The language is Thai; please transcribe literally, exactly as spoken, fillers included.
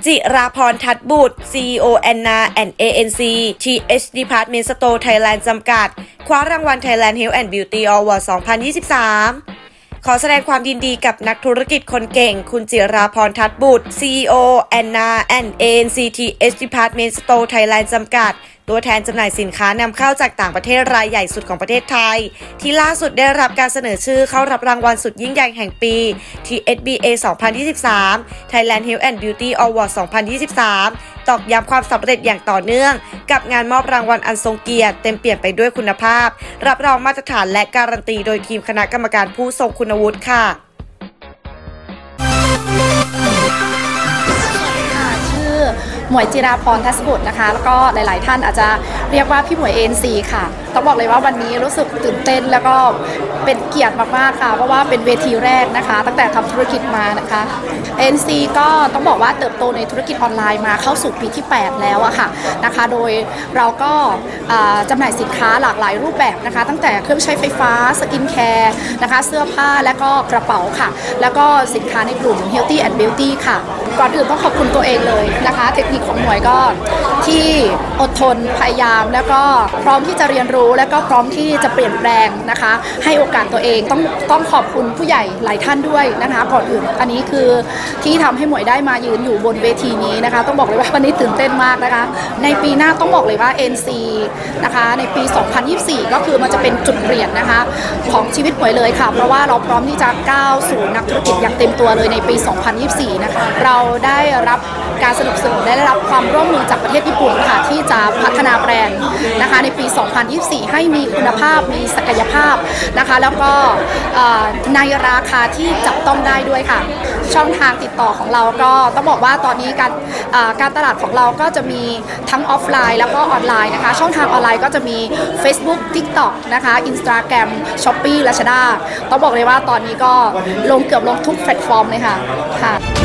จิราพรทัดบุตร ซี อี โอ Anna and เอ เอ็น ซี ที เอช Department Store Thailand จำกัดคว้ารางวัล Thailand Health and Beauty Award สองพันยี่สิบสามขอแสดงความยินดีกับนักธุรกิจคนเก่งคุณจิราพรทัดบุตร ซี อี โอ Anna and เอ เอ็น ซี ที เอช Department Store Thailand จำกัดตัวแทนจำหน่ายสินค้านำเข้าจากต่างประเทศรายใหญ่สุดของประเทศไทยที่ล่าสุดได้รับการเสนอชื่อเข้ารับรางวัลสุดยิ่งใหญ่แห่งปี ที เอส บี เอ สองพันยี่สิบสาม Thailand Health and Beauty Award สองพันยี่สิบสามตอกย้ำความสำเร็จอย่างต่อเนื่องกับงานมอบรางวัลอันทรงเกียรติเต็มเปี่ยมไปด้วยคุณภาพรับรองมาตรฐานและการันตีโดยทีมคณะกรรมการผู้ทรงคุณวุฒิค่ะหมวยจิราพรทัศบุตรนะคะแล้วก็หลายๆท่านอาจจะเรียกว่าพี่หมวย เอ็น ซี ค่ะต้องบอกเลยว่าวันนี้รู้สึกตื่นเต้นแล้วก็เป็นเกียรติมากๆค่ะเพราะว่าเป็นเวทีแรกนะคะตั้งแต่ทำธุรกิจมานะคะ เอ็น ซี ก็ต้องบอกว่าเติบโตในธุรกิจออนไลน์มาเข้าสู่ปีที่แปดแล้วอะค่ะนะคะโดยเราก็จำหน่ายสินค้าหลากหลายรูปแบบนะคะตั้งแต่เครื่องใช้ไฟฟ้าสกินแคร์นะคะเสื้อผ้าและก็กระเป๋าค่ะแล้วก็สินค้าในกลุ่ม Healthy and Beauty ค่ะก่อนอื่นต้องขอบคุณตัวเองเลยนะคะเทคนิคของหน่วยก็ที่อดทนพยายามแล้วก็พร้อมที่จะเรียนรู้และก็พร้อมที่จะเปลี่ยนแปลงนะคะให้โอกาสตัวเองต้องต้องขอบคุณผู้ใหญ่หลายท่านด้วยนะคะก่อนอื่นอันนี้คือที่ทำให้หมวยได้มายืนอยู่บนเวทีนี้นะคะต้องบอกเลยว่าวันนี้ตื่นเต้นมากนะคะในปีหน้าต้องบอกเลยว่า เอ็น ซี นะคะในปี สองพันยี่สิบสี่ ก็คือมันจะเป็นจุดเปลี่ยนนะคะของชีวิตหมวยเลยค่ะเพราะว่าเราพร้อมที่จะก้าวสู่นักธุรกิจอย่างเต็มตัวเลยในปี สองพันยี่สิบสี่ นะคะเราได้รับการสนับสนุนได้รับความร่วมมือจากประเทศญี่ปุ่นค่ะที่จะพัฒนาแบรนด์นะคะในปี สองพันยี่สิบสี่ ให้มีคุณภาพมีศักยภาพนะคะแล้วก็ในราคาที่จับต้องได้ด้วยค่ะช่องทางติดต่อของเราก็ต้องบอกว่าตอนนี้การการตลาดของเราก็จะมีทั้งออฟไลน์แล้วก็ออนไลน์นะคะช่องทางออนไลน์ก็จะมี Facebook TikTok นะคะ Instagram Shopee Lazada ต้องบอกเลยว่าตอนนี้ก็ลงเกือบลงทุกแพลตฟอร์มเลยค่ะค่ะ